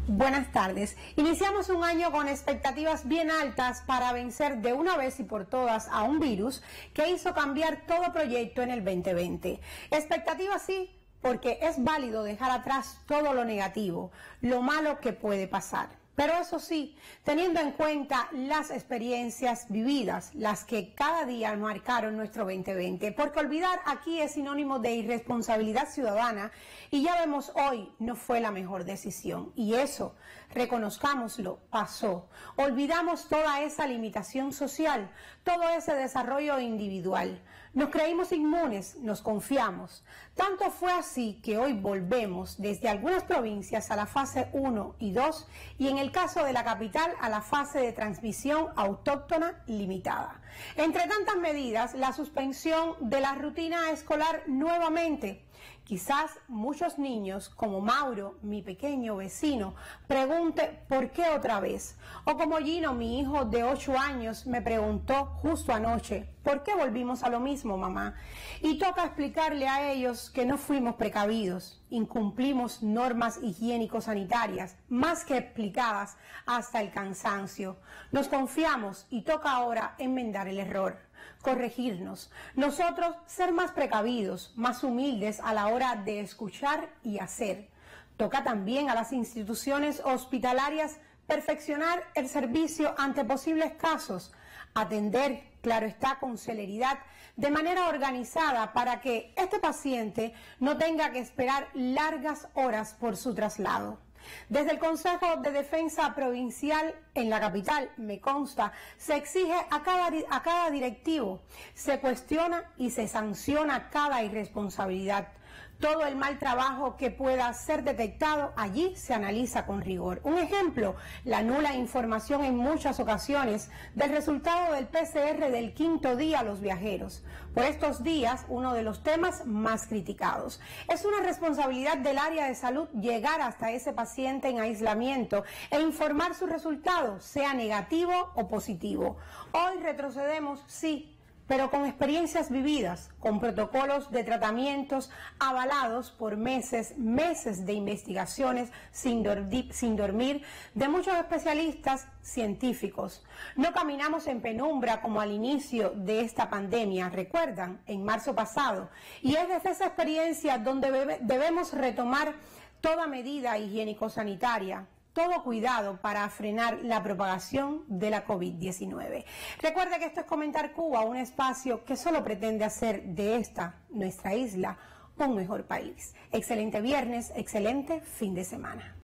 Buenas tardes. Iniciamos un año con expectativas bien altas para vencer de una vez y por todas a un virus que hizo cambiar todo proyecto en el 2020. Expectativas sí, porque es válido dejar atrás todo lo negativo, lo malo que puede pasar. Pero eso sí, teniendo en cuenta las experiencias vividas, las que cada día marcaron nuestro 2020, porque olvidar aquí es sinónimo de irresponsabilidad ciudadana y ya vemos hoy no fue la mejor decisión. Y eso, reconozcámoslo, pasó. Olvidamos toda esa limitación social, todo ese desarrollo individual. Nos creímos inmunes, nos confiamos. Tanto fue así que hoy volvemos desde algunas provincias a la fase 1 y 2 y en el caso de la capital a la fase de transmisión autóctona limitada. Entre tantas medidas, la suspensión de la rutina escolar nuevamente. Quizás muchos niños, como Mauro, mi pequeño vecino, pregunte ¿por qué otra vez? O como Gino, mi hijo de 8 años, me preguntó justo anoche ¿por qué volvimos a lo mismo, mamá? Y toca explicarle a ellos que no fuimos precavidos, incumplimos normas higiénico-sanitarias, más que explicadas hasta el cansancio. Nos confiamos y toca ahora enmendar el error, corregirnos. Nosotros ser más precavidos, más humildes a la hora de escuchar y hacer. Toca también a las instituciones hospitalarias perfeccionar el servicio ante posibles casos, atender, claro está, con celeridad, de manera organizada para que este paciente no tenga que esperar largas horas por su traslado. Desde el Consejo de Defensa Provincial en la capital, me consta, se exige a cada directivo, se cuestiona y se sanciona cada irresponsabilidad. Todo el mal trabajo que pueda ser detectado allí se analiza con rigor. Un ejemplo, la nula información en muchas ocasiones del resultado del PCR del 5º día a los viajeros. Por estos días, uno de los temas más criticados. Es una responsabilidad del área de salud llegar hasta ese paciente en aislamiento e informar su resultado, sea negativo o positivo. Hoy retrocedemos, sí, pero con experiencias vividas, con protocolos de tratamientos avalados por meses de investigaciones sin dormir de muchos especialistas científicos. No caminamos en penumbra como al inicio de esta pandemia, recuerdan, en marzo pasado, y es desde esa experiencia donde debemos retomar toda medida higiénico-sanitaria, todo cuidado para frenar la propagación de la COVID-19. Recuerde que esto es Comentar Cuba, un espacio que solo pretende hacer de esta, nuestra isla, un mejor país. Excelente viernes, excelente fin de semana.